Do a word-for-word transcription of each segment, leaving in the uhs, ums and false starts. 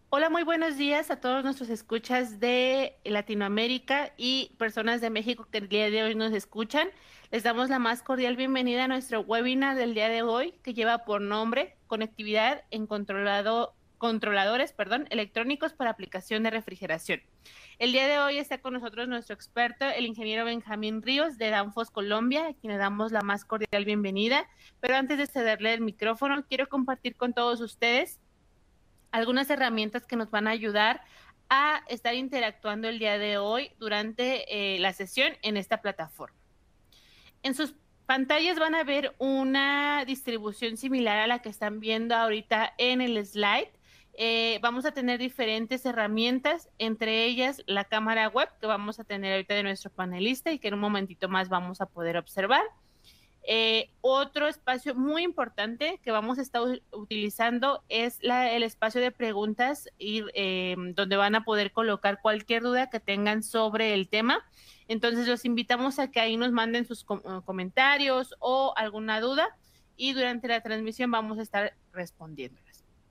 Hola, muy buenos días a todos nuestros escuchas de Latinoamérica y personas de México que el día de hoy nos escuchan. Les damos la más cordial bienvenida a nuestro webinar del día de hoy, que lleva por nombre Conectividad en controlado, controladores, perdón, electrónicos para aplicación de refrigeración. El día de hoy está con nosotros nuestro experto, el ingeniero Benjamín Ríos de Danfoss Colombia, a quien le damos la más cordial bienvenida. Pero antes de cederle el micrófono, quiero compartir con todos ustedes algunas herramientas que nos van a ayudar a estar interactuando el día de hoy durante eh, la sesión en esta plataforma. En sus pantallas van a ver una distribución similar a la que están viendo ahorita en el slide. Eh, vamos a tener diferentes herramientas, entre ellas la cámara web que vamos a tener ahorita de nuestro panelista y que en un momentito más vamos a poder observar. Eh, otro espacio muy importante que vamos a estar utilizando es la, el espacio de preguntas y, eh, donde van a poder colocar cualquier duda que tengan sobre el tema. Entonces los invitamos a que ahí nos manden sus com comentarios o alguna duda y durante la transmisión vamos a estar respondiéndolas.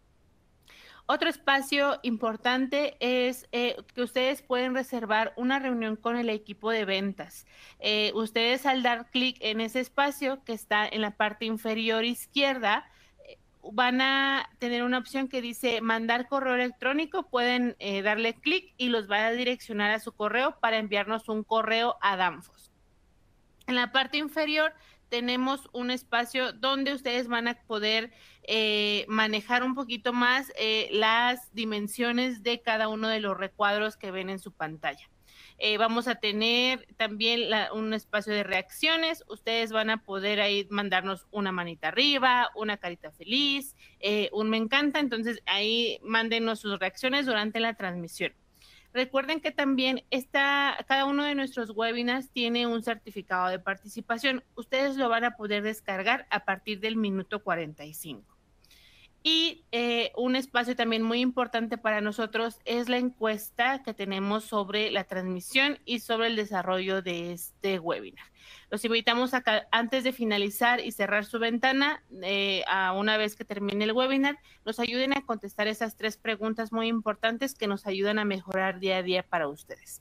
Otro espacio importante es eh, que ustedes pueden reservar una reunión con el equipo de ventas. Eh, ustedes al dar clic en ese espacio que está en la parte inferior izquierda, eh, van a tener una opción que dice mandar correo electrónico. Pueden eh, darle clic y los va a direccionar a su correo para enviarnos un correo a Danfoss. En la parte inferior tenemos un espacio donde ustedes van a poder eh, manejar un poquito más eh, las dimensiones de cada uno de los recuadros que ven en su pantalla. Eh, vamos a tener también la, un espacio de reacciones. Ustedes van a poder ahí mandarnos una manita arriba, una carita feliz, eh, un me encanta. Entonces ahí mándenos sus reacciones durante la transmisión. Recuerden que también está, cada uno de nuestros webinars tiene un certificado de participación. Ustedes lo van a poder descargar a partir del minuto cuarenta y cinco. Y eh, un espacio también muy importante para nosotros es la encuesta que tenemos sobre la transmisión y sobre el desarrollo de este webinar. Los invitamos a que antes de finalizar y cerrar su ventana, eh, a una vez que termine el webinar, nos ayuden a contestar esas tres preguntas muy importantes que nos ayudan a mejorar día a día para ustedes.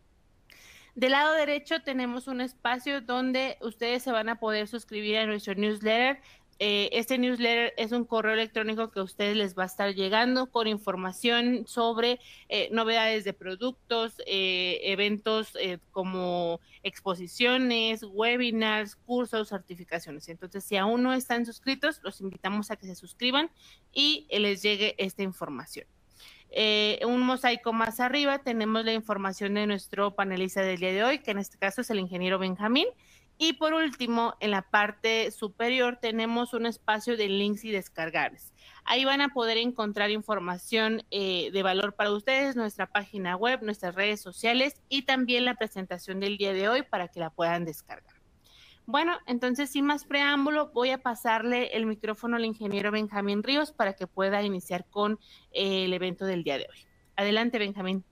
Del lado derecho tenemos un espacio donde ustedes se van a poder suscribir a nuestro newsletter. Eh, este newsletter es un correo electrónico que a ustedes les va a estar llegando con información sobre eh, novedades de productos, eh, eventos eh, como exposiciones, webinars, cursos, certificaciones. Entonces, si aún no están suscritos, los invitamos a que se suscriban y les llegue esta información. Eh, un mosaico más arriba tenemos la información de nuestro panelista del día de hoy, que en este caso es el ingeniero Benjamín. Y por último, en la parte superior tenemos un espacio de links y descargables. Ahí van a poder encontrar información eh, de valor para ustedes, nuestra página web, nuestras redes sociales y también la presentación del día de hoy para que la puedan descargar. Bueno, entonces sin más preámbulo, voy a pasarle el micrófono al ingeniero Benjamín Ríos para que pueda iniciar con eh, el evento del día de hoy. Adelante, Benjamín.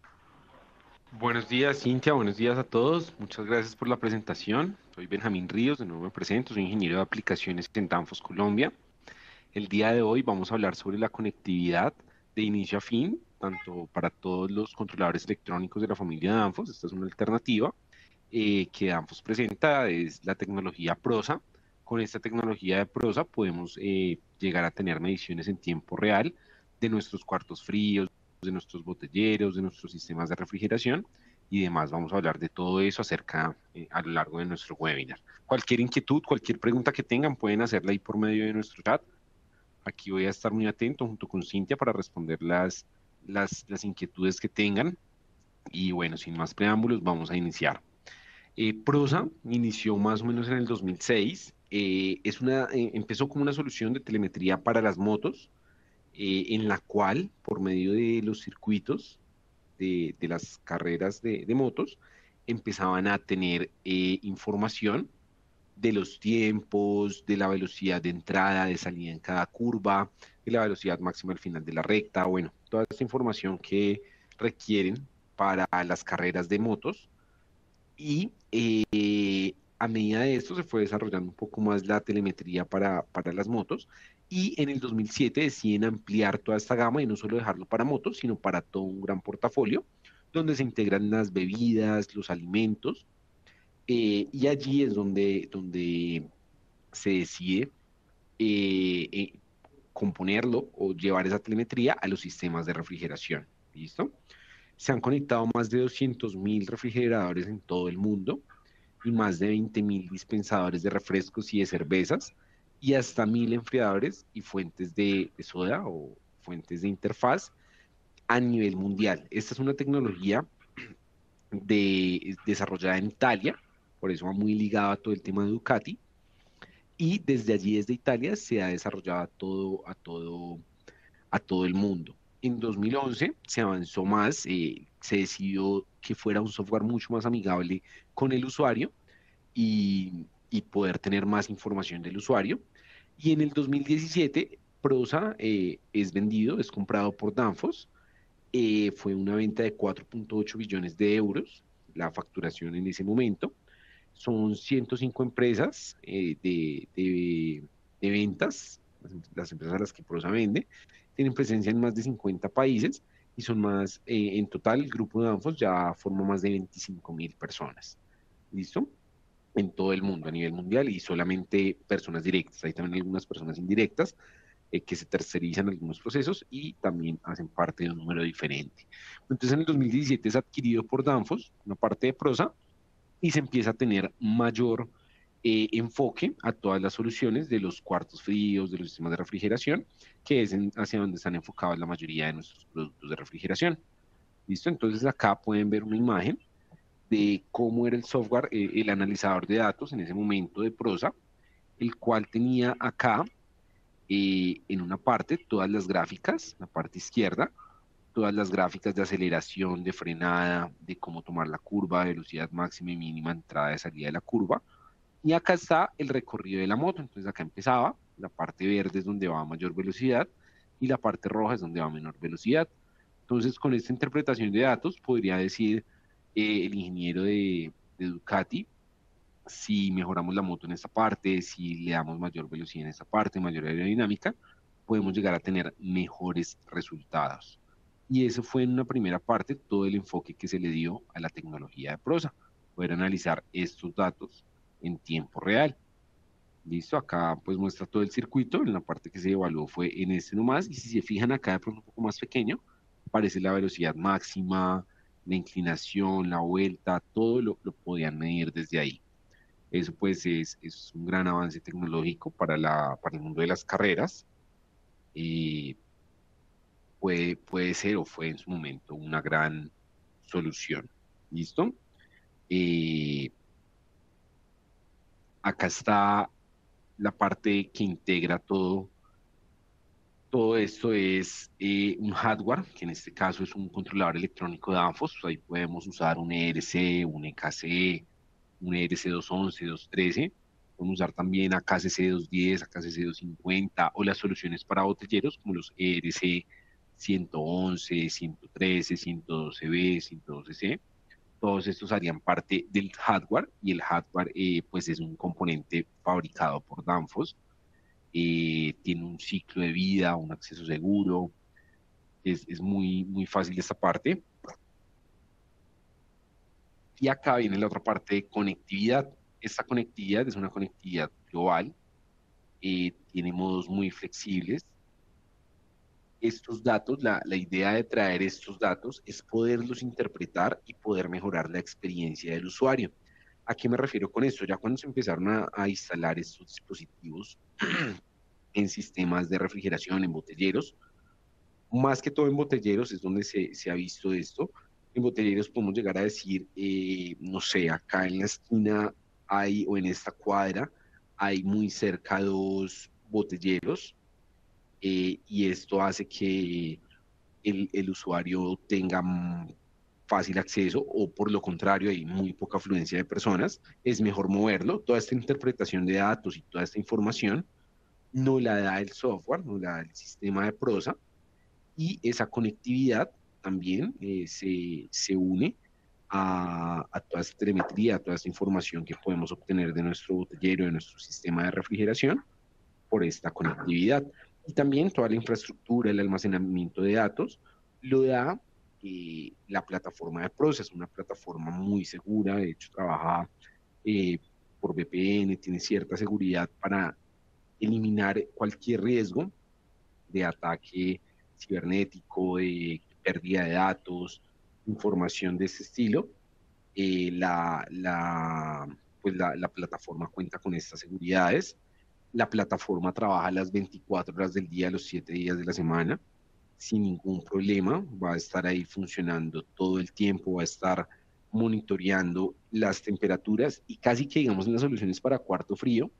Buenos días, Cintia. Buenos días a todos. Muchas gracias por la presentación. Soy Benjamín Ríos, de nuevo me presento. Soy ingeniero de aplicaciones en Danfoss Colombia. El día de hoy vamos a hablar sobre la conectividad de inicio a fin, tanto para todos los controladores electrónicos de la familia Danfoss. Esta es una alternativa eh, que Danfoss presenta, es la tecnología PROSA. Con esta tecnología de PROSA podemos eh, llegar a tener mediciones en tiempo real de nuestros cuartos fríos, de nuestros botelleros, de nuestros sistemas de refrigeración y demás. Vamos a hablar de todo eso acerca eh, a lo largo de nuestro webinar. Cualquier inquietud, cualquier pregunta que tengan, pueden hacerla ahí por medio de nuestro chat. Aquí voy a estar muy atento junto con Cintia para responder las, las, las inquietudes que tengan. Y bueno, sin más preámbulos, vamos a iniciar. Eh, Prosa inició más o menos en el dos mil seis. Eh, es una, eh, empezó como una solución de telemetría para las motos, eh, en la cual, por medio de los circuitos de, de las carreras de, de, motos, empezaban a tener eh, información de los tiempos, de la velocidad de entrada, de salida en cada curva, de la velocidad máxima al final de la recta, bueno, toda esta información que requieren para las carreras de motos. Y eh, a medida de esto se fue desarrollando un poco más la telemetría para, para las motos Y en el dos mil siete deciden ampliar toda esta gama y no solo dejarlo para motos, sino para todo un gran portafolio, donde se integran las bebidas, los alimentos, eh, y allí es donde, donde se decide eh, eh, componerlo o llevar esa telemetría a los sistemas de refrigeración. ¿Listo? Se han conectado más de doscientos mil refrigeradores en todo el mundo y más de veinte mil dispensadores de refrescos y de cervezas y hasta mil enfriadores y fuentes de, de soda o fuentes de interfaz a nivel mundial. Esta es una tecnología de, desarrollada en Italia, por eso va muy ligado a todo el tema de Ducati, y desde allí, desde Italia, se ha desarrollado a todo, a todo, a todo el mundo. En dos mil once se avanzó más, eh, se decidió que fuera un software mucho más amigable con el usuario y, y poder tener más información del usuario. Y en el dos mil diecisiete, Prosa eh, es vendido, es comprado por Danfoss. Eh, fue una venta de cuatro punto ocho billones de euros, la facturación en ese momento. Son ciento cinco empresas eh, de, de, de, ventas, las, las, empresas a las que Prosa vende, tienen presencia en más de cincuenta países y son más, eh, en total, el grupo de Danfoss ya forma más de veinticinco mil personas. ¿Listo? En todo el mundo, a nivel mundial, y solamente personas directas. Hay también algunas personas indirectas eh, que se tercerizan algunos procesos y también hacen parte de un número diferente. Entonces, en el dos mil diecisiete es adquirido por Danfoss, una parte de Prosa, y se empieza a tener mayor eh, enfoque a todas las soluciones de los cuartos fríos, de los sistemas de refrigeración, que es en, hacia donde están enfocados la mayoría de nuestros productos de refrigeración. ¿Listo? Entonces acá pueden ver una imagen de cómo era el software, eh, el analizador de datos en ese momento de Prosa, el cual tenía acá eh, en una parte todas las gráficas, la parte izquierda, todas las gráficas de aceleración, de frenada, de cómo tomar la curva, de velocidad máxima y mínima, entrada y salida de la curva. Y acá está el recorrido de la moto. Entonces acá empezaba, la parte verde es donde va a mayor velocidad y la parte roja es donde va a menor velocidad. Entonces con esta interpretación de datos podría decir eh, el ingeniero de, de Ducati, si mejoramos la moto en esta parte, si le damos mayor velocidad en esta parte, mayor aerodinámica, podemos llegar a tener mejores resultados. Y eso fue en una primera parte todo el enfoque que se le dio a la tecnología de Prosa, poder analizar estos datos en tiempo real. Listo, acá pues muestra todo el circuito, en la parte que se evaluó fue en este nomás, y si se fijan acá de pronto un poco más pequeño, aparece la velocidad máxima, la inclinación, la vuelta, todo lo, lo podían medir desde ahí. Eso pues es, es un gran avance tecnológico para, la, para el mundo de las carreras. Y puede, puede ser o fue en su momento una gran solución. ¿Listo? Eh, Acá está la parte que integra todo. Todo esto es eh, un hardware, que en este caso es un controlador electrónico de Danfoss. Ahí podemos usar un E R C, un E K C, un E R C doscientos once, doscientos trece. Podemos usar también A K C C doscientos diez, A K C C doscientos cincuenta o las soluciones para botelleros como los E R C ciento once, ciento trece, ciento doce B, ciento doce C. Todos estos harían parte del hardware y el hardware eh, pues es un componente fabricado por Danfoss. Eh, tiene un ciclo de vida, un acceso seguro. Es, es muy, muy fácil esta parte. Y acá viene la otra parte de conectividad. Esta conectividad es una conectividad global, eh, tiene modos muy flexibles. Estos datos, la, la idea de traer estos datos es poderlos interpretar y poder mejorar la experiencia del usuario. ¿A qué me refiero con esto? Ya cuando se empezaron a, a instalar estos dispositivos en sistemas de refrigeración, en botelleros, más que todo en botelleros es donde se, se ha visto esto. En botelleros podemos llegar a decir, eh, no sé, acá en la esquina hay, o en esta cuadra, hay muy cerca dos botelleros, eh, y esto hace que el, el usuario tenga mm, fácil acceso o por lo contrario hay muy poca afluencia de personas, es mejor moverlo. Toda esta interpretación de datos y toda esta información no la da el software, no la da el sistema de prosa, y esa conectividad también eh, se, se une a, a, toda esta telemetría, a toda esta información que podemos obtener de nuestro botellero, de nuestro sistema de refrigeración, por esta conectividad. Y también toda la infraestructura, el almacenamiento de datos, lo da eh, la plataforma de Prosa. Es una plataforma muy segura, de hecho trabaja eh, por V P N, tiene cierta seguridad para eliminar cualquier riesgo de ataque cibernético, de pérdida de datos, información de ese estilo. Eh, la, la, pues la, la plataforma cuenta con estas seguridades. La plataforma trabaja las veinticuatro horas del día, los siete días de la semana, sin ningún problema. Va a estar ahí funcionando todo el tiempo, va a estar monitoreando las temperaturas y casi que, digamos, en las soluciones para cuarto frío,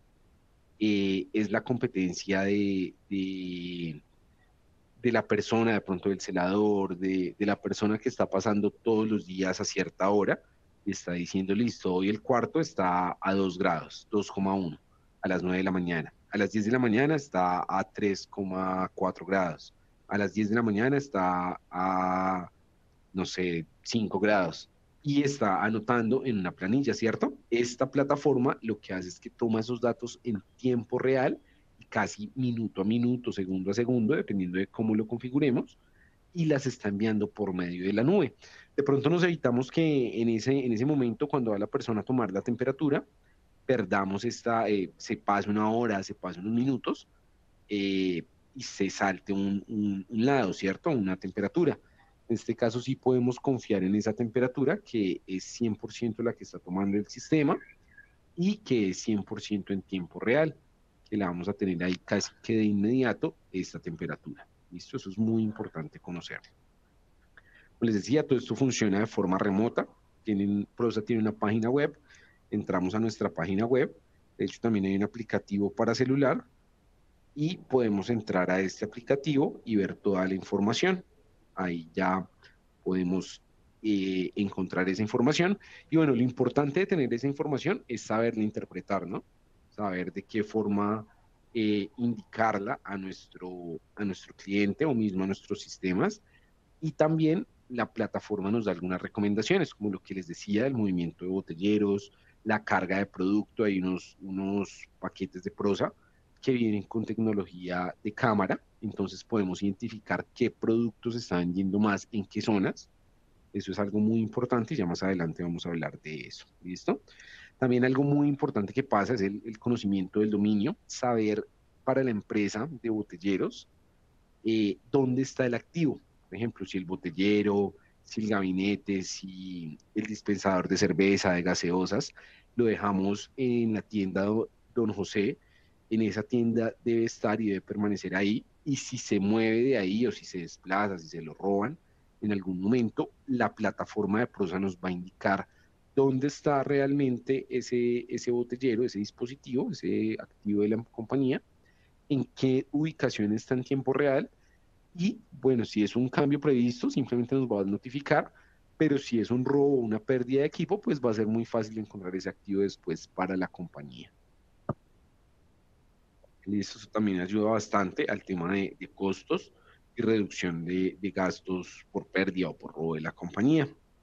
eh, es la competencia de, de, de, la persona, de pronto del celador, de, de, la persona que está pasando todos los días a cierta hora y está diciendo, listo, hoy el cuarto está a dos grados, dos coma uno, a las nueve de la mañana. A las diez de la mañana está a tres coma cuatro grados. A las diez de la mañana está a, no sé, cinco grados. Y está anotando en una planilla, ¿cierto? Esta plataforma lo que hace es que toma esos datos en tiempo real, casi minuto a minuto, segundo a segundo, dependiendo de cómo lo configuremos, y las está enviando por medio de la nube. De pronto nos evitamos que en ese, en ese momento, cuando va la persona a tomar la temperatura, perdamos esta, eh, se pase una hora, se pase unos minutos, eh, y se salte un, un, un lado, ¿cierto? Una temperatura. En este caso sí podemos confiar en esa temperatura, que es cien por ciento la que está tomando el sistema y que es cien por ciento en tiempo real, que la vamos a tener ahí casi que de inmediato esta temperatura. ¿Listo? Eso es muy importante conocerlo. Como les decía, todo esto funciona de forma remota. Tienen, Prosa tiene una página web, entramos a nuestra página web, de hecho también hay un aplicativo para celular y podemos entrar a este aplicativo y ver toda la información. Ahí ya podemos eh, encontrar esa información. Y bueno, lo importante de tener esa información es saberla interpretar, ¿no? Saber de qué forma eh, indicarla a nuestro, a nuestro cliente o mismo a nuestros sistemas. Y también la plataforma nos da algunas recomendaciones, como lo que les decía, el movimiento de botelleros, la carga de producto. Hay unos, unos paquetes de Prosa que vienen con tecnología de cámara, entonces podemos identificar qué productos están yendo más en qué zonas. Eso es algo muy importante y ya más adelante vamos a hablar de eso. ¿Listo? También algo muy importante que pasa es el, el conocimiento del dominio, saber para la empresa de botelleros eh, dónde está el activo. Por ejemplo, si el botellero, si el gabinete, si el dispensador de cerveza, de gaseosas, lo dejamos en la tienda Don José, en esa tienda debe estar y debe permanecer ahí, y si se mueve de ahí o si se desplaza, si se lo roban, en algún momento la plataforma de Prosa nos va a indicar dónde está realmente ese, ese botellero, ese dispositivo, ese activo de la compañía, en qué ubicación está en tiempo real, y bueno, si es un cambio previsto, simplemente nos va a notificar, pero si es un robo o una pérdida de equipo, pues va a ser muy fácil encontrar ese activo después para la compañía. Y eso también ayuda bastante al tema de, de costos y reducción de, de gastos por pérdida o por robo de la compañía.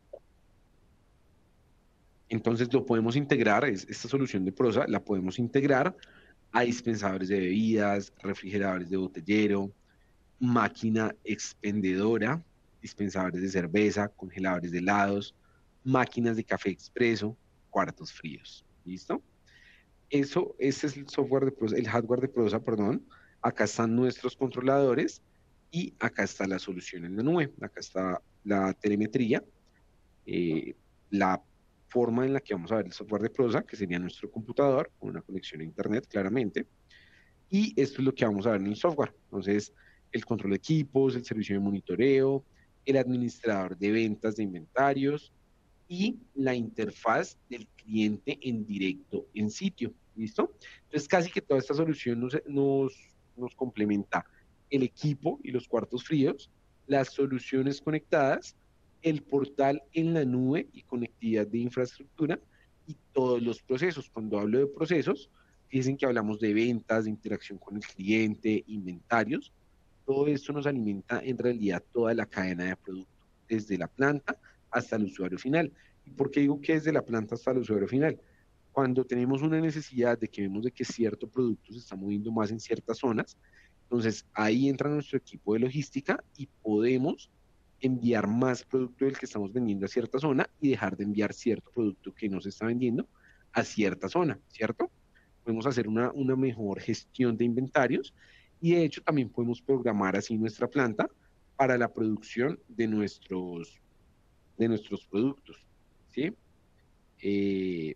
Entonces lo podemos integrar, es, esta solución de Prosa la podemos integrar a dispensadores de bebidas, refrigeradores de botellero, máquina expendedora, dispensadores de cerveza, congeladores de helados, máquinas de café expreso, cuartos fríos. ¿Listo? Eso, ese es el software de Prosa, el hardware de Prosa, perdón. Acá están nuestros controladores y acá está la solución en la nube. Acá está la telemetría, eh, la forma en la que vamos a ver el software de Prosa, que sería nuestro computador, con una conexión a internet, claramente. Y esto es lo que vamos a ver en el software. Entonces, el control de equipos, el servicio de monitoreo, el administrador de ventas de inventarios y la interfaz del cliente en directo en sitio. ¿Listo? Entonces, casi que toda esta solución nos, nos, nos complementa el equipo y los cuartos fríos, las soluciones conectadas, el portal en la nube y conectividad de infraestructura y todos los procesos. Cuando hablo de procesos, dicen que hablamos de ventas, de interacción con el cliente, inventarios. Todo esto nos alimenta en realidad toda la cadena de producto, desde la planta hasta el usuario final. ¿Y por qué digo que desde la planta hasta el usuario final? Cuando tenemos una necesidad de que vemos de que cierto producto se está moviendo más en ciertas zonas, entonces ahí entra nuestro equipo de logística y podemos enviar más producto del que estamos vendiendo a cierta zona y dejar de enviar cierto producto que no se está vendiendo a cierta zona, ¿cierto? Podemos hacer una, una mejor gestión de inventarios y de hecho también podemos programar así nuestra planta para la producción de nuestros, de nuestros productos, ¿sí? Eh,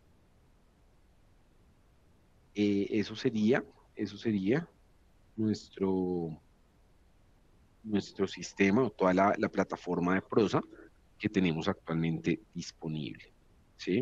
eh, eso sería, eso sería nuestro, nuestro sistema o toda la, la plataforma de prosa que tenemos actualmente disponible, ¿sí?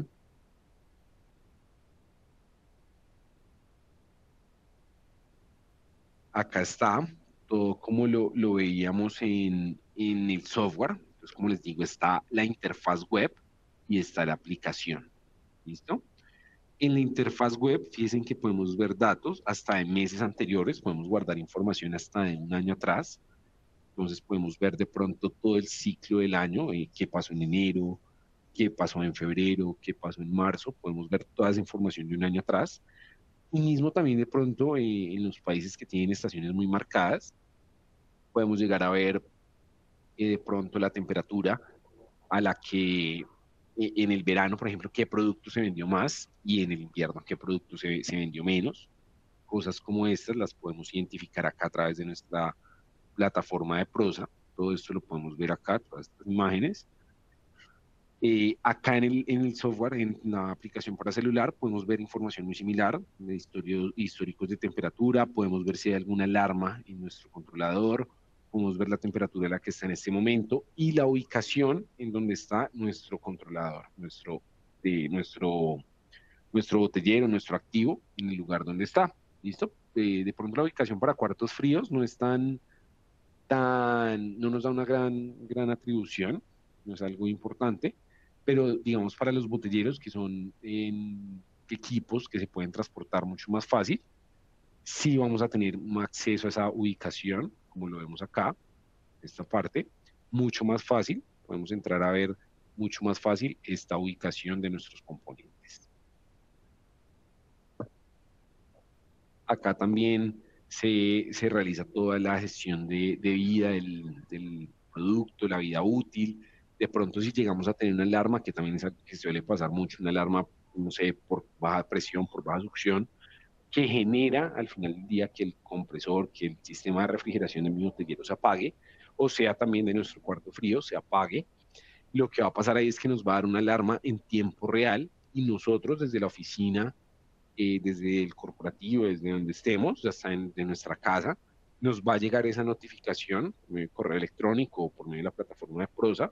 Acá está todo como lo, lo veíamos en, en el software. Entonces, como les digo, está la interfaz web y está la aplicación. ¿Listo? En la interfaz web, fíjense que podemos ver datos hasta de meses anteriores, podemos guardar información hasta de un año atrás. Entonces, podemos ver de pronto todo el ciclo del año, eh, qué pasó en enero, qué pasó en febrero, qué pasó en marzo. Podemos ver toda esa información de un año atrás. Y mismo también de pronto eh, en los países que tienen estaciones muy marcadas, podemos llegar a ver eh, de pronto la temperatura a la que eh, en el verano, por ejemplo, qué producto se vendió más y en el invierno qué producto se, se vendió menos. Cosas como estas las podemos identificar acá a través de nuestra plataforma de prosa. Todo esto lo podemos ver acá, todas estas imágenes. Eh, acá en el, en el software, en la aplicación para celular, podemos ver información muy similar de historio, históricos de temperatura, podemos ver si hay alguna alarma en nuestro controlador, podemos ver la temperatura a la que está en este momento y la ubicación en donde está nuestro controlador, nuestro, eh, nuestro, nuestro botellero, nuestro activo, en el lugar donde está. ¿Listo? Eh, de pronto la ubicación para cuartos fríos no es tan, tan, no nos da una gran, gran atribución, no es algo importante, pero digamos para los botelleros que son en equipos que se pueden transportar mucho más fácil, sí vamos a tener un acceso a esa ubicación, como lo vemos acá, esta parte, mucho más fácil, podemos entrar a ver mucho más fácil esta ubicación de nuestros componentes. Acá también se, se realiza toda la gestión de, de vida del, del producto, la vida útil. De pronto, si llegamos a tener una alarma, que también es algo que suele pasar mucho, una alarma, no sé, por baja presión, por baja succión, que genera al final del día que el compresor, que el sistema de refrigeración de mi botellero se apague, o sea, también de nuestro cuarto frío se apague. Lo que va a pasar ahí es que nos va a dar una alarma en tiempo real y nosotros desde la oficina, eh, desde el corporativo, desde donde estemos, hasta en, de nuestra casa, nos va a llegar esa notificación, por medio de correo electrónico o por medio de la plataforma de Prosa,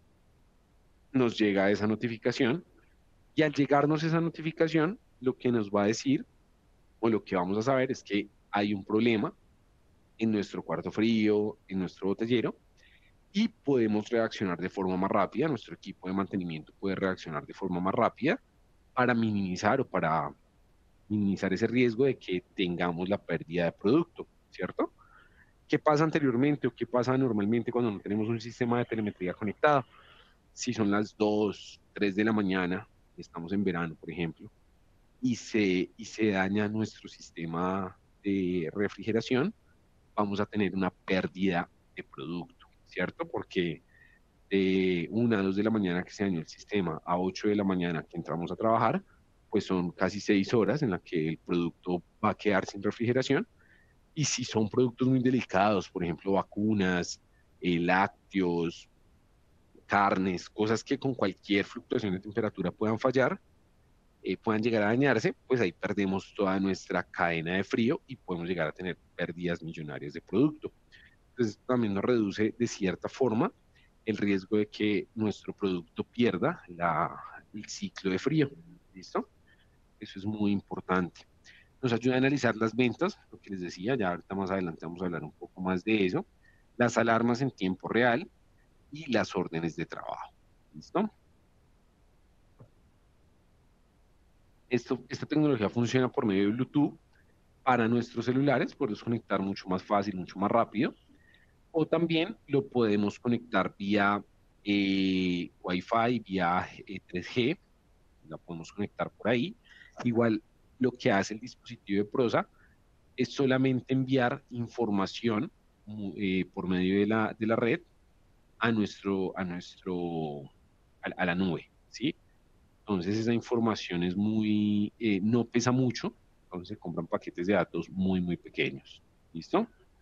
nos llega esa notificación y al llegarnos esa notificación, lo que nos va a decir o lo que vamos a saber es que hay un problema en nuestro cuarto frío, en nuestro botellero, y podemos reaccionar de forma más rápida, nuestro equipo de mantenimiento puede reaccionar de forma más rápida para minimizar o para minimizar ese riesgo de que tengamos la pérdida de producto, ¿cierto? ¿Qué pasa anteriormente o qué pasa normalmente cuando no tenemos un sistema de telemetría conectado? Si son las dos, tres de la mañana, estamos en verano, por ejemplo, y se, y se daña nuestro sistema de refrigeración, vamos a tener una pérdida de producto, ¿cierto? Porque de una a dos de la mañana que se dañó el sistema a ocho de la mañana que entramos a trabajar, pues son casi seis horas en las que el producto va a quedar sin refrigeración. Y si son productos muy delicados, por ejemplo, vacunas, eh, lácteos, carnes, cosas que con cualquier fluctuación de temperatura puedan fallar, eh, puedan llegar a dañarse, pues ahí perdemos toda nuestra cadena de frío y podemos llegar a tener pérdidas millonarias de producto. Entonces también nos reduce de cierta forma el riesgo de que nuestro producto pierda la, el ciclo de frío. ¿Listo? Eso es muy importante. Nos ayuda a analizar las ventas, lo que les decía, ya ahorita más adelante vamos a hablar un poco más de eso, las alarmas en tiempo real y las órdenes de trabajo. ¿Listo? Esto, esta tecnología funciona por medio de Bluetooth para nuestros celulares, podemos conectar mucho más fácil, mucho más rápido, o también lo podemos conectar vía eh, Wi-Fi, vía eh, tres G, la podemos conectar por ahí. Igual lo que hace el dispositivo de Prosa es solamente enviar información eh, por medio de la, de la red a nuestro, a nuestro, a, a la nube, ¿sí? Entonces esa información es muy, eh, no pesa mucho, entonces se compran paquetes de datos muy, muy pequeños. ¿Listo?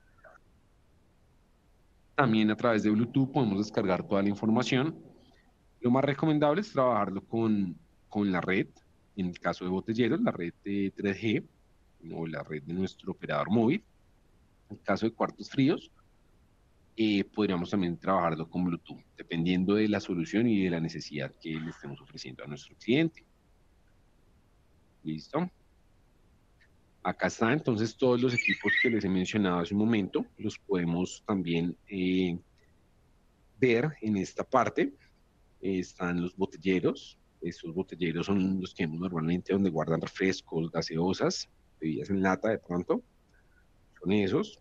También a través de Bluetooth podemos descargar toda la información. Lo más recomendable es trabajarlo con, con la red, en el caso de botelleros, la red de tres G o la red de nuestro operador móvil. En el caso de cuartos fríos, eh, podríamos también trabajarlo con Bluetooth, dependiendo de la solución y de la necesidad que le estemos ofreciendo a nuestro cliente. ¿Listo? Acá está entonces todos los equipos que les he mencionado hace un momento, los podemos también eh, ver en esta parte. Eh, están los botelleros, estos botelleros son los que vemos normalmente donde guardan refrescos, gaseosas, bebidas en lata de pronto, son esos.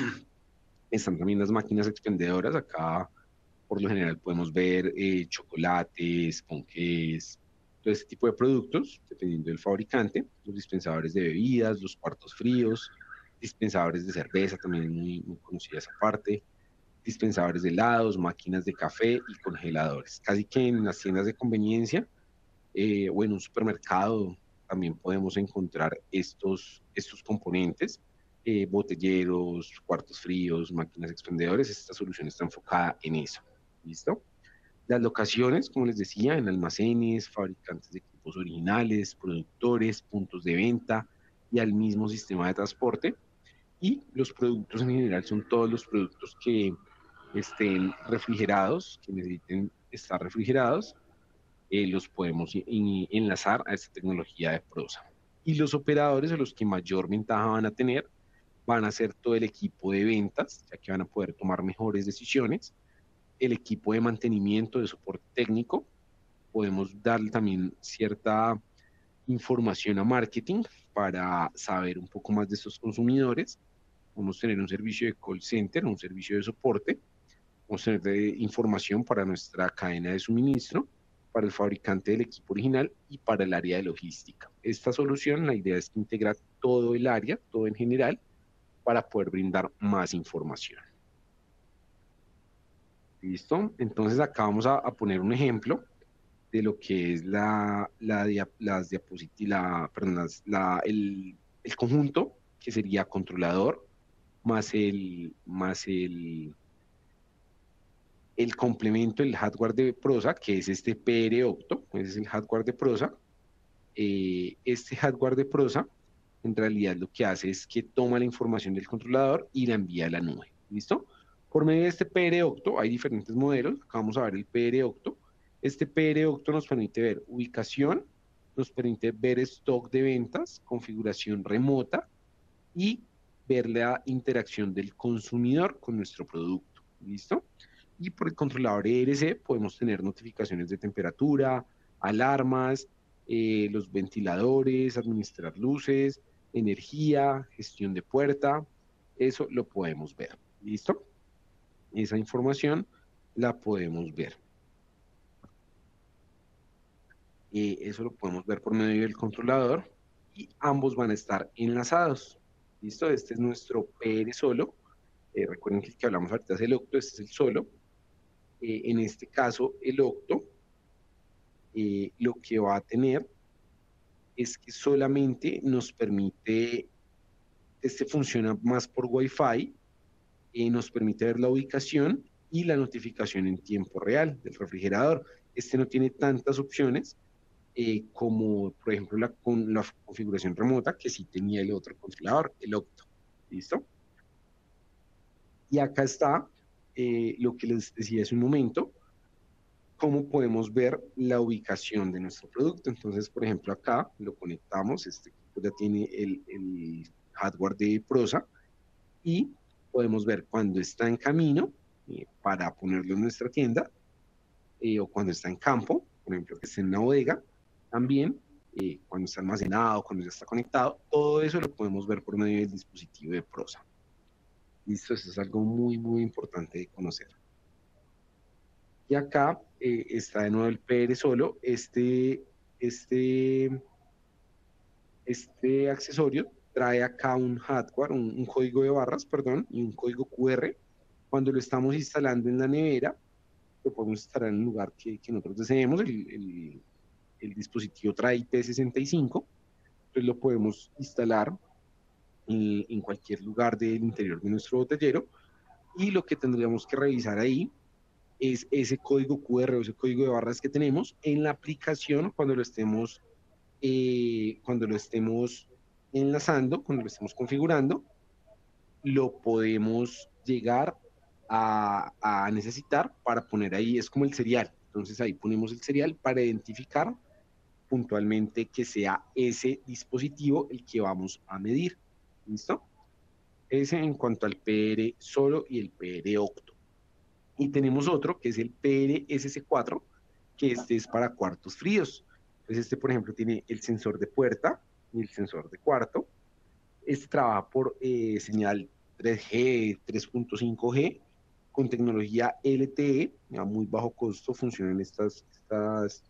Están también las máquinas expendedoras, acá por lo general podemos ver eh, chocolates, ponqués, todo este tipo de productos, dependiendo del fabricante, los dispensadores de bebidas, los cuartos fríos, dispensadores de cerveza, también es muy, muy conocida esa parte, dispensadores de helados, máquinas de café y congeladores. Casi que en las tiendas de conveniencia eh, o en un supermercado también podemos encontrar estos, estos componentes, eh, botelleros, cuartos fríos, máquinas expendedores. Esta solución está enfocada en eso. ¿Listo? Las locaciones, como les decía, en almacenes, fabricantes de equipos originales, productores, puntos de venta y al mismo sistema de transporte. Y los productos en general son todos los productos que estén refrigerados, que necesiten estar refrigerados, eh, los podemos enlazar a esta tecnología de prosa. Y los operadores, o los que mayor ventaja van a tener, van a ser todo el equipo de ventas, ya que van a poder tomar mejores decisiones, el equipo de mantenimiento, de soporte técnico, podemos darle también cierta información a marketing para saber un poco más de estos consumidores, podemos tener un servicio de call center, un servicio de soporte, podemos tener de información para nuestra cadena de suministro, para el fabricante del equipo original y para el área de logística. Esta solución, la idea es integrar todo el área, todo en general, para poder brindar más información. ¿Listo? Entonces acá vamos a, a poner un ejemplo de lo que es la, la, dia, las diapositivas, la, perdón, las, la, el, el conjunto, que sería controlador, más el, más el, el complemento, el hardware de Prosa, que es este P R Octo, ese es el hardware de Prosa. Eh, este hardware de Prosa, en realidad lo que hace es que toma la información del controlador y la envía a la nube. ¿Listo? Por medio de este P R Octo, hay diferentes modelos. Acá vamos a ver el P R Octo. Este P R Octo nos permite ver ubicación, nos permite ver stock de ventas, configuración remota y ver la interacción del consumidor con nuestro producto. ¿Listo? Y por el controlador E R C podemos tener notificaciones de temperatura, alarmas, eh, los ventiladores, administrar luces, energía, gestión de puerta. Eso lo podemos ver. ¿Listo? Esa información la podemos ver. Eh, eso lo podemos ver por medio del controlador y ambos van a estar enlazados. ¿Listo? Este es nuestro P R solo. Eh, recuerden que el que hablamos ahorita es el octo, este es el solo. Eh, en este caso, el octo eh, lo que va a tener es que solamente nos permite, este funciona más por Wi-Fi, eh, nos permite ver la ubicación y la notificación en tiempo real del refrigerador. Este no tiene tantas opciones eh, como, por ejemplo, la, con la configuración remota que sí tenía el otro controlador, el octo. ¿Listo? Y acá está eh, lo que les decía hace un momento, cómo podemos ver la ubicación de nuestro producto. Entonces, por ejemplo, acá lo conectamos, este equipo ya tiene el, el hardware de Prosa y podemos ver cuando está en camino eh, para ponerlo en nuestra tienda eh, o cuando está en campo, por ejemplo, que esté en una bodega, también eh, cuando está almacenado, cuando ya está conectado, todo eso lo podemos ver por medio del dispositivo de Prosa. Listo, eso es algo muy, muy importante de conocer. Y acá eh, está de nuevo el P R solo. Este este, este accesorio trae acá un hardware, un, un código de barras, perdón, y un código Q R. Cuando lo estamos instalando en la nevera, lo podemos instalar en el lugar que, que nosotros deseemos. El, el, el dispositivo trae I P sesenta y cinco, entonces lo podemos instalar en, en cualquier lugar del interior de nuestro botellero, y lo que tendríamos que revisar ahí es ese código Q R o ese código de barras que tenemos en la aplicación cuando lo estemos, eh, cuando lo estemos enlazando, cuando lo estemos configurando, lo podemos llegar a, a necesitar para poner ahí, es como el serial. Entonces ahí ponemos el serial para identificar puntualmente que sea ese dispositivo el que vamos a medir. ¿Listo? Ese en cuanto al P R solo y el P R octo. Y tenemos otro que es el P R S S cuatro, que este es para cuartos fríos. Entonces este, por ejemplo, tiene el sensor de puerta y el sensor de cuarto. Este trabaja por eh, señal tres G, tres punto cinco G, con tecnología L T E, a muy bajo costo funcionan estas, estas,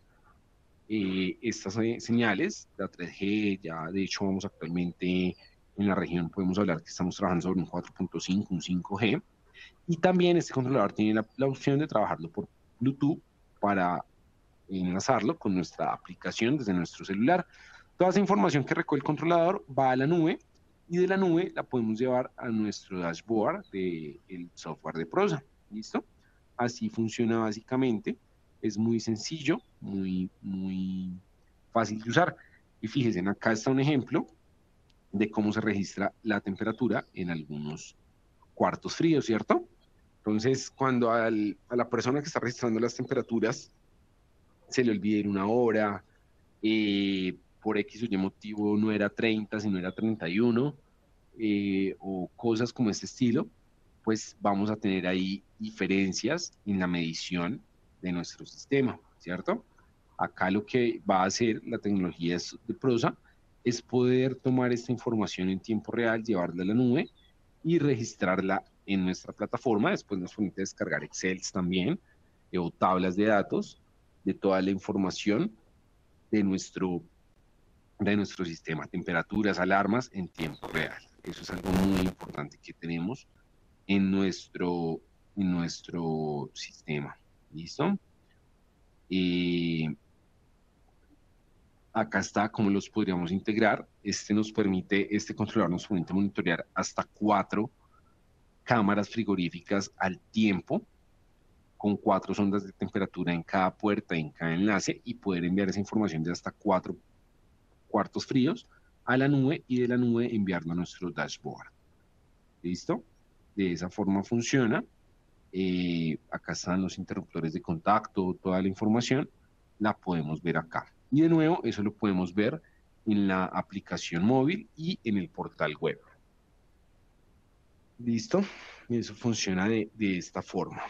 eh, estas eh, señales, la tres G, ya de hecho vamos actualmente en la región, podemos hablar que estamos trabajando sobre un cuatro punto cinco, un cinco G, y también este controlador tiene la, la opción de trabajarlo por Bluetooth para enlazarlo con nuestra aplicación desde nuestro celular. Toda esa información que recoge el controlador va a la nube, y de la nube la podemos llevar a nuestro dashboard del software de Prosa. ¿Listo? Así funciona básicamente. Es muy sencillo, muy, muy fácil de usar. Y fíjense, acá está un ejemplo de cómo se registra la temperatura en algunos cuartos fríos, ¿cierto? Entonces, cuando al, a la persona que está registrando las temperaturas se le olvide en una hora, eh, por X o Y motivo no era treinta, sino era treinta y uno, eh, o cosas como este estilo, pues vamos a tener ahí diferencias en la medición de nuestro sistema, ¿cierto? Acá lo que va a hacer la tecnología de Prosa es poder tomar esta información en tiempo real, llevarla a la nube y registrarla en nuestra plataforma. Después nos permite descargar Excel también, eh, o tablas de datos de toda la información de nuestro, de nuestro sistema, temperaturas, alarmas en tiempo real. Eso es algo muy importante que tenemos en nuestro, en nuestro sistema. ¿Listo? Eh, acá está cómo los podríamos integrar. Este nos permite, este controlador nos permite monitorear hasta cuatro cámaras frigoríficas al tiempo, con cuatro sondas de temperatura en cada puerta, en cada enlace, y poder enviar esa información de hasta cuatro cuartos fríos a la nube, y de la nube enviarlo a nuestro dashboard. ¿Listo? De esa forma funciona. Eh, acá están los interruptores de contacto, toda la información la podemos ver acá. Y de nuevo, eso lo podemos ver en la aplicación móvil y en el portal web. ¿Listo? Y eso funciona de, de esta forma.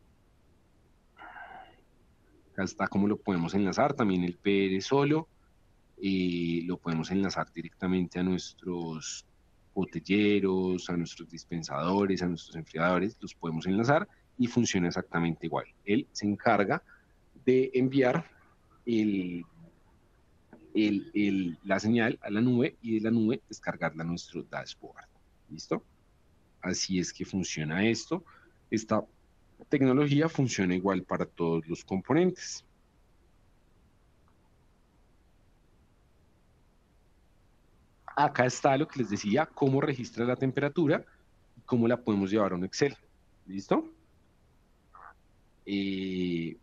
Acá está cómo lo podemos enlazar, también el P R solo, eh, lo podemos enlazar directamente a nuestros botelleros, a nuestros dispensadores, a nuestros enfriadores, los podemos enlazar y funciona exactamente igual. Él se encarga de enviar el, el, el, la señal a la nube, y de la nube descargarla a nuestro dashboard. ¿Listo? Así es que funciona esto. Esta tecnología funciona igual para todos los componentes. Acá está lo que les decía, cómo registra la temperatura y cómo la podemos llevar a un Excel. ¿Listo? Eh,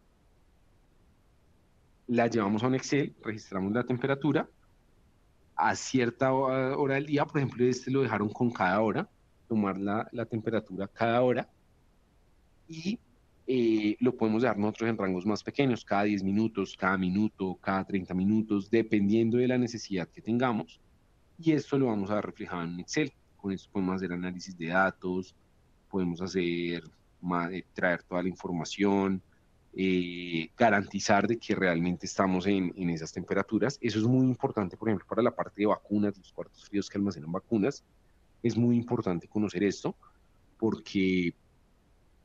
la llevamos a un Excel, registramos la temperatura a cierta hora del día. Por ejemplo, este lo dejaron con cada hora, tomar la, la temperatura cada hora, y eh, lo podemos dejar nosotros en rangos más pequeños, cada diez minutos, cada minuto, cada treinta minutos, dependiendo de la necesidad que tengamos, y esto lo vamos a ver reflejado en Excel. Con esto podemos hacer análisis de datos, podemos hacer, traer toda la información, eh, garantizar de que realmente estamos en, en esas temperaturas. Eso es muy importante, por ejemplo, para la parte de vacunas, los cuartos fríos que almacenan vacunas. Es muy importante conocer esto, porque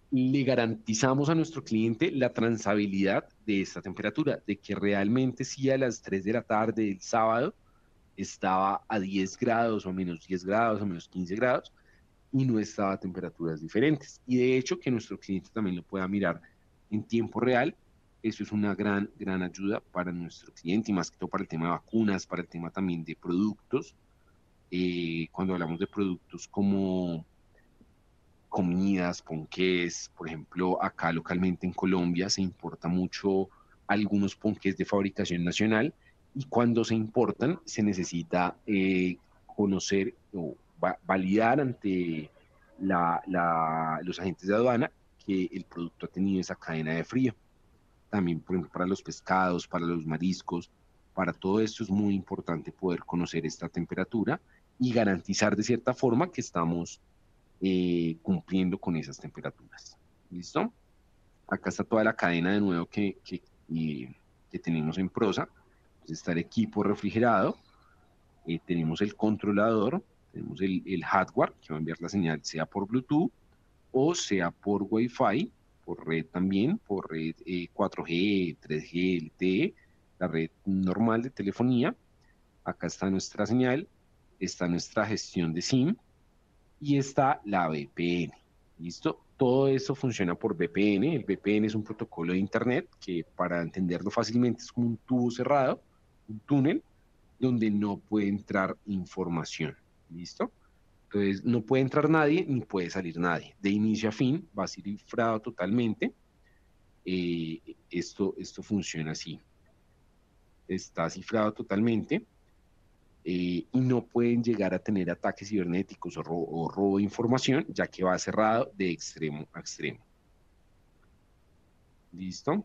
le garantizamos a nuestro cliente la transabilidad de esta temperatura, de que realmente si a las tres de la tarde del sábado estaba a diez grados o menos diez grados o menos quince grados y no estaba a temperaturas diferentes. Y de hecho que nuestro cliente también lo pueda mirar en tiempo real, eso es una gran, gran ayuda para nuestro cliente y más que todo para el tema de vacunas, para el tema también de productos. Eh, cuando hablamos de productos como comidas, ponqués, por ejemplo, acá localmente en Colombia se importa mucho algunos ponqués de fabricación nacional y cuando se importan se necesita eh, conocer o va validar ante la, la, los agentes de aduana que el producto ha tenido esa cadena de frío. También, por ejemplo, para los pescados, para los mariscos, para todo esto es muy importante poder conocer esta temperatura y garantizar de cierta forma que estamos eh, cumpliendo con esas temperaturas. ¿Listo? Acá está toda la cadena de nuevo que, que, eh, que tenemos en Prosa. Entonces está el equipo refrigerado, eh, tenemos el controlador, tenemos el, el hardware que va a enviar la señal sea por Bluetooth o sea por Wi-Fi, por red también, por red eh, cuatro G, tres G, L T E, la red normal de telefonía. Acá está nuestra señal, está nuestra gestión de SIM y está la V P N. ¿Listo? Todo eso funciona por V P N. El V P N es un protocolo de Internet que, para entenderlo fácilmente, es como un tubo cerrado, un túnel, donde no puede entrar información. ¿Listo? Entonces, no puede entrar nadie ni puede salir nadie. De inicio a fin va a ser cifrado totalmente. Eh, esto, esto funciona así. Está cifrado totalmente. Eh, y no pueden llegar a tener ataques cibernéticos o, ro o robo de información, ya que va cerrado de extremo a extremo. ¿Listo?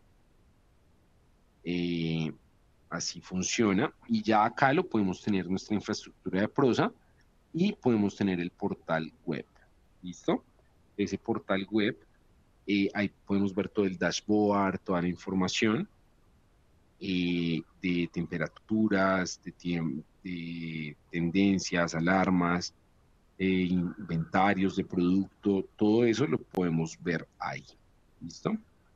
Eh, así funciona. Y ya acá lo podemos tener nuestra infraestructura de prosa y podemos tener el portal web. ¿Listo? Ese portal web, eh, ahí podemos ver todo el dashboard, toda la información eh, de temperaturas, de tiempo, de tendencias, alarmas, eh, inventarios de producto, todo eso lo podemos ver ahí. ¿Listo?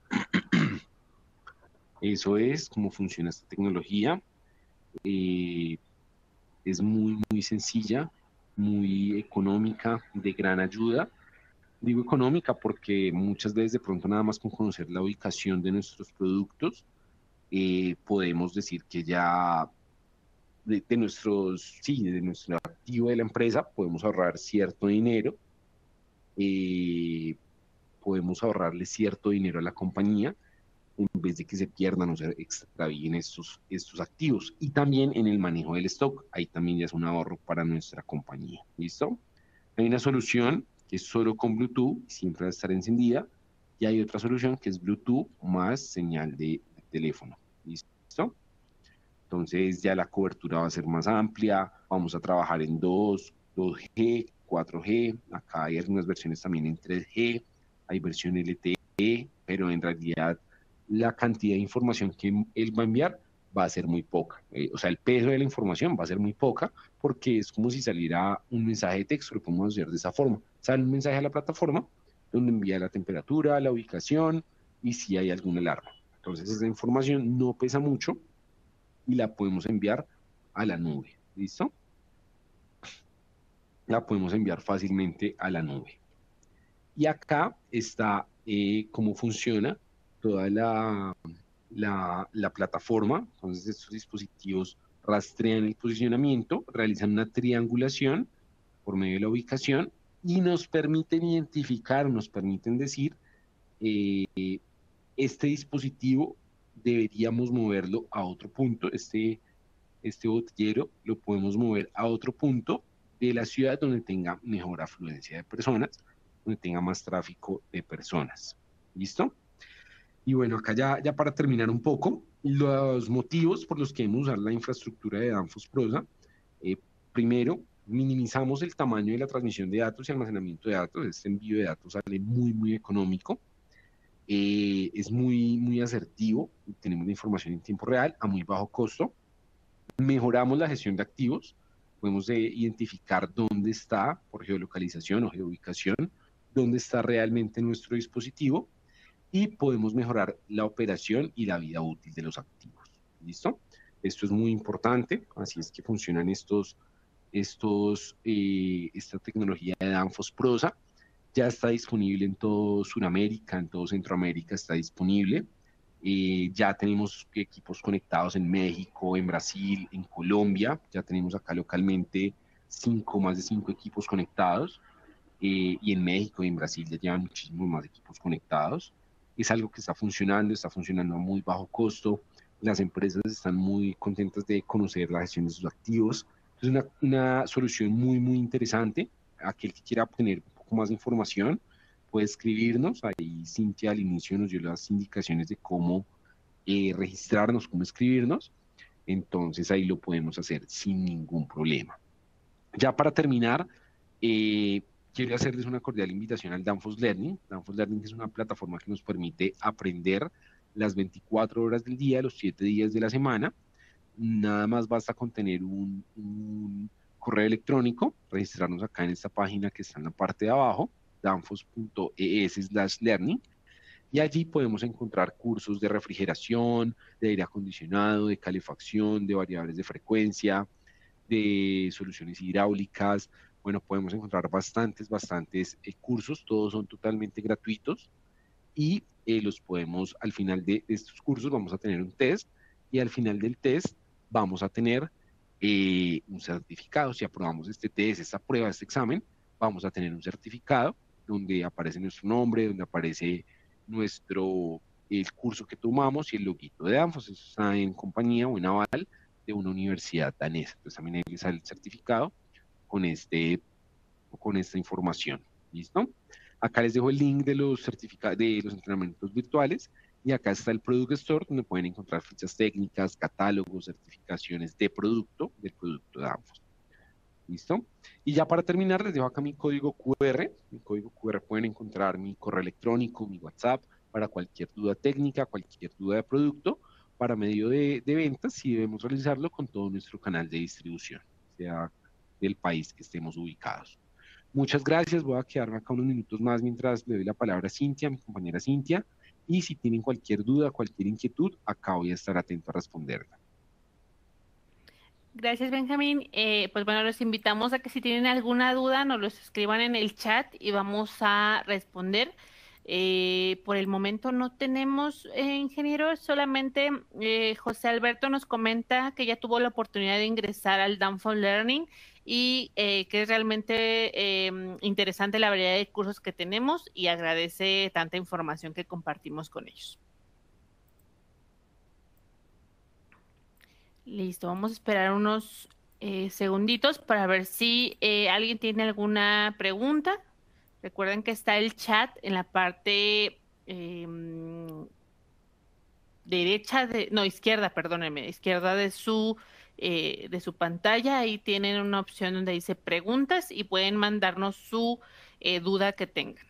Eso es cómo funciona esta tecnología. Eh, es muy, muy sencilla, muy económica, de gran ayuda. Digo económica porque muchas veces de pronto nada más con conocer la ubicación de nuestros productos, eh, podemos decir que ya de, de nuestros, sí, de nuestro activo de la empresa podemos ahorrar cierto dinero, eh, podemos ahorrarle cierto dinero a la compañía en vez de que se pierdan o se extravíen estos, estos activos. Y también en el manejo del stock, ahí también ya es un ahorro para nuestra compañía. ¿Listo? Hay una solución que es solo con Bluetooth, siempre va a estar encendida, y hay otra solución que es Bluetooth más señal de, de teléfono. ¿Listo? Entonces ya la cobertura va a ser más amplia, vamos a trabajar en dos, dos G, cuatro G, acá hay algunas versiones también en tres G, hay versión L T E, pero en realidad la cantidad de información que él va a enviar va a ser muy poca. Eh, o sea, el peso de la información va a ser muy poca porque es como si saliera un mensaje de texto, lo podemos hacer de esa forma. Sale un mensaje a la plataforma donde envía la temperatura, la ubicación y si hay alguna alarma. Entonces esa información no pesa mucho y la podemos enviar a la nube. ¿Listo? La podemos enviar fácilmente a la nube. Y acá está eh, cómo funciona toda la, la, la plataforma. Entonces estos dispositivos rastrean el posicionamiento, realizan una triangulación por medio de la ubicación y nos permiten identificar, nos permiten decir, eh, este dispositivo deberíamos moverlo a otro punto, este, este botellero lo podemos mover a otro punto de la ciudad donde tenga mejor afluencia de personas, donde tenga más tráfico de personas. ¿Listo? Y bueno, acá ya, ya para terminar un poco, los motivos por los que debemos usar la infraestructura de Danfoss Prosa. Eh, primero, minimizamos el tamaño de la transmisión de datos y almacenamiento de datos. Este envío de datos sale muy, muy económico. Eh, es muy, muy asertivo. Tenemos la información en tiempo real a muy bajo costo. Mejoramos la gestión de activos. Podemos eh, identificar dónde está por geolocalización o geoubicación, dónde está realmente nuestro dispositivo y podemos mejorar la operación y la vida útil de los activos. ¿Listo? Esto es muy importante, así es que funcionan estos, estos, eh, esta tecnología de Danfoss Prosa. Ya está disponible en todo Sudamérica, en todo Centroamérica está disponible. Eh, ya tenemos equipos conectados en México, en Brasil, en Colombia. Ya tenemos acá localmente cinco, más de cinco equipos conectados. Eh, y en México y en Brasil ya llevan muchísimos más equipos conectados. Es algo que está funcionando, está funcionando a muy bajo costo. Las empresas están muy contentas de conocer la gestión de sus activos. Es una, una solución muy, muy interesante. Aquel que quiera obtener un poco más de información puede escribirnos. Ahí Cintia al inicio nos dio las indicaciones de cómo eh, registrarnos, cómo escribirnos. Entonces ahí lo podemos hacer sin ningún problema. Ya para terminar, eh, quiero hacerles una cordial invitación al Danfoss Learning. Danfoss Learning es una plataforma que nos permite aprender las veinticuatro horas del día, los siete días de la semana. Nada más basta con tener un, un correo electrónico, registrarnos acá en esta página que está en la parte de abajo, danfoss punto e s slash learning, y allí podemos encontrar cursos de refrigeración, de aire acondicionado, de calefacción, de variables de frecuencia, de soluciones hidráulicas. Bueno, podemos encontrar bastantes, bastantes eh, cursos, todos son totalmente gratuitos y eh, los podemos, al final de, de estos cursos vamos a tener un test y al final del test vamos a tener eh, un certificado. Si aprobamos este test, esta prueba, este examen, vamos a tener un certificado donde aparece nuestro nombre, donde aparece nuestro, el curso que tomamos y el loguito de Danfoss. Eso está en compañía o en aval de una universidad danesa. Entonces también ahí sale el certificado con, este, con esta información. ¿Listo? Acá les dejo el link de los certificados, de los entrenamientos virtuales y acá está el Product Store donde pueden encontrar fichas técnicas, catálogos, certificaciones de producto, del producto de Danfoss. ¿Listo? Y ya para terminar les dejo acá mi código Q R. Mi código Q R pueden encontrar mi correo electrónico, mi WhatsApp para cualquier duda técnica, cualquier duda de producto para medio de, de ventas y debemos realizarlo con todo nuestro canal de distribución, sea del país que estemos ubicados. Muchas gracias, voy a quedarme acá unos minutos más mientras le doy la palabra a Cintia, mi compañera Cintia, y si tienen cualquier duda, cualquier inquietud, acá voy a estar atento a responderla. Gracias, Benjamín. Eh, pues bueno, los invitamos a que si tienen alguna duda nos los escriban en el chat y vamos a responder. Eh, por el momento no tenemos eh, ingeniero, solamente eh, José Alberto nos comenta que ya tuvo la oportunidad de ingresar al Danfoss Learning y eh, que es realmente eh, interesante la variedad de cursos que tenemos y agradece tanta información que compartimos con ellos. Listo, vamos a esperar unos eh, segunditos para ver si eh, alguien tiene alguna pregunta. Recuerden que está el chat en la parte eh, derecha de, no, izquierda, perdónenme, izquierda de su eh, de su pantalla. Ahí tienen una opción donde dice preguntas y pueden mandarnos su eh, duda que tengan.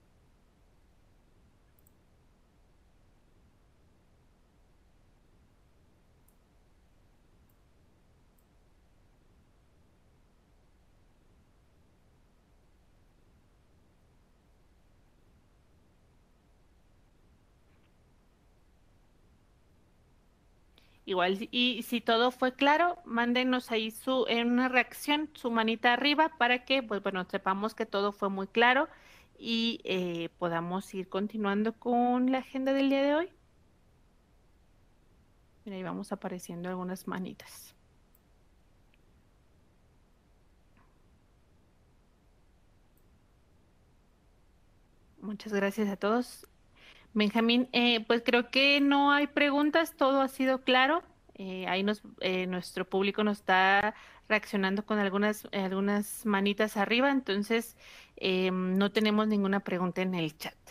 Igual, y si todo fue claro, mándenos ahí su, en una reacción, su manita arriba para que, pues bueno, sepamos que todo fue muy claro y eh, podamos ir continuando con la agenda del día de hoy. Mira, ahí vamos apareciendo algunas manitas. Muchas gracias a todos. Benjamín, eh, pues creo que no hay preguntas, todo ha sido claro. Eh, ahí nos, eh, nuestro público nos está reaccionando con algunas, eh, algunas manitas arriba, entonces eh, no tenemos ninguna pregunta en el chat.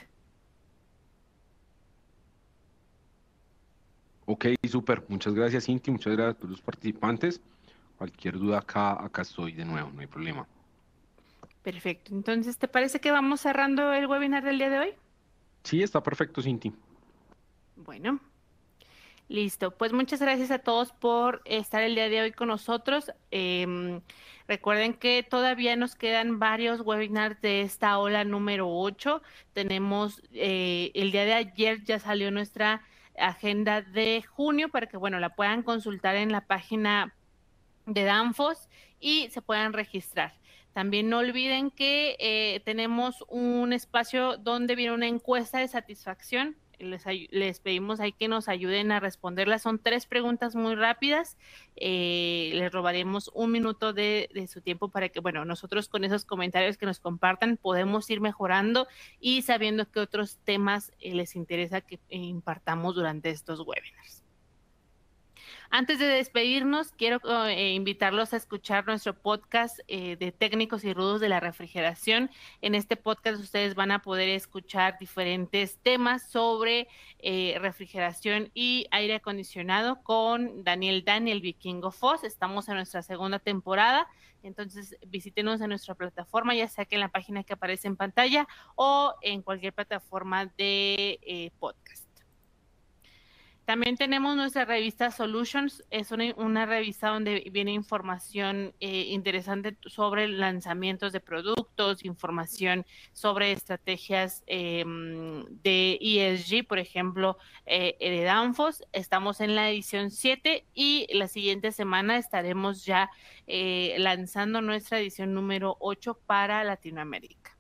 Ok, súper. Muchas gracias, Cintia. Muchas gracias a todos los participantes. Cualquier duda acá, acá estoy de nuevo, no hay problema. Perfecto. Entonces, ¿te parece que vamos cerrando el webinar del día de hoy? Sí, está perfecto, Cinti. Bueno, Listo, pues muchas gracias a todos por estar el día de hoy con nosotros. Em, recuerden que todavía nos quedan varios webinars de esta ola número ocho. Tenemos, eh, el día de ayer ya salió nuestra agenda de junio para que, bueno, la puedan consultar en la página de Danfoss y se puedan registrar. También no olviden que eh, tenemos un espacio donde viene una encuesta de satisfacción. Les, les, pedimos ahí que nos ayuden a responderlas. Son tres preguntas muy rápidas. Eh, les robaremos un minuto de, de su tiempo para que, bueno, nosotros con esos comentarios que nos compartan podemos ir mejorando y sabiendo qué otros temas eh, les interesa que eh, impartamos durante estos webinars. Antes de despedirnos, quiero eh, invitarlos a escuchar nuestro podcast eh, de técnicos y rudos de la refrigeración. En este podcast ustedes van a poder escuchar diferentes temas sobre eh, refrigeración y aire acondicionado con Daniel Daniel Vikingo Foss. Estamos en nuestra segunda temporada, entonces visítenos en nuestra plataforma, ya sea que en la página que aparece en pantalla o en cualquier plataforma de eh, podcast. También tenemos nuestra revista Solutions, es una, una revista donde viene información eh, interesante sobre lanzamientos de productos, información sobre estrategias eh, de E S G, por ejemplo, eh, de Danfoss. Estamos en la edición siete y la siguiente semana estaremos ya eh, lanzando nuestra edición número ocho para Latinoamérica.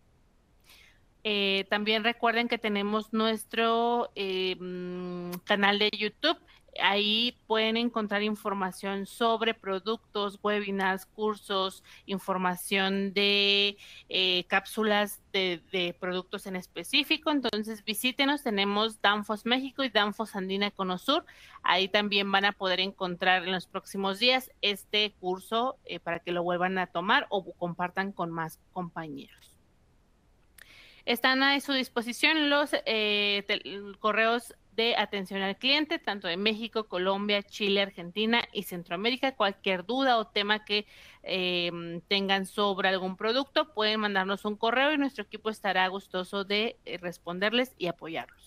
Eh, también recuerden que tenemos nuestro eh, canal de YouTube. Ahí pueden encontrar información sobre productos, webinars, cursos, información de eh, cápsulas de, de productos en específico. Entonces visítenos, tenemos Danfoss México y Danfoss Andina Econosur. Ahí también van a poder encontrar en los próximos días este curso eh, para que lo vuelvan a tomar o compartan con más compañeros. Están a su disposición los eh, correos de atención al cliente, tanto de México, Colombia, Chile, Argentina y Centroamérica. Cualquier duda o tema que eh, tengan sobre algún producto, pueden mandarnos un correo y nuestro equipo estará gustoso de eh, responderles y apoyarlos.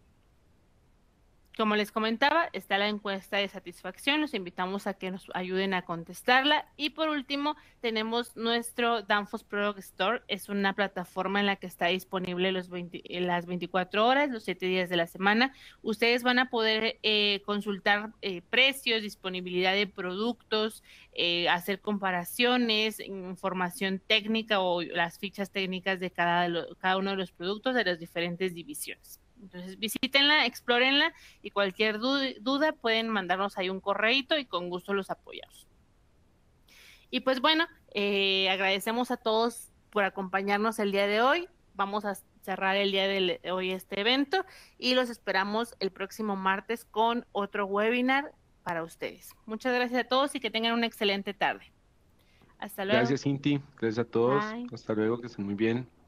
Como les comentaba, está la encuesta de satisfacción, los invitamos a que nos ayuden a contestarla. Y por último, tenemos nuestro Danfoss Product Store, es una plataforma en la que está disponible los veinte, las veinticuatro horas, los siete días de la semana. Ustedes van a poder eh, consultar eh, precios, disponibilidad de productos, eh, hacer comparaciones, información técnica o las fichas técnicas de cada, cada uno de los productos de las diferentes divisiones. Entonces visítenla, explórenla y cualquier duda pueden mandarnos ahí un correíto y con gusto los apoyamos. Y pues bueno, eh, agradecemos a todos por acompañarnos el día de hoy. Vamos a cerrar el día de hoy este evento y los esperamos el próximo martes con otro webinar para ustedes. Muchas gracias a todos y que tengan una excelente tarde. Hasta luego. Gracias, Cinti. Gracias a todos. Bye. Hasta luego, que estén muy bien.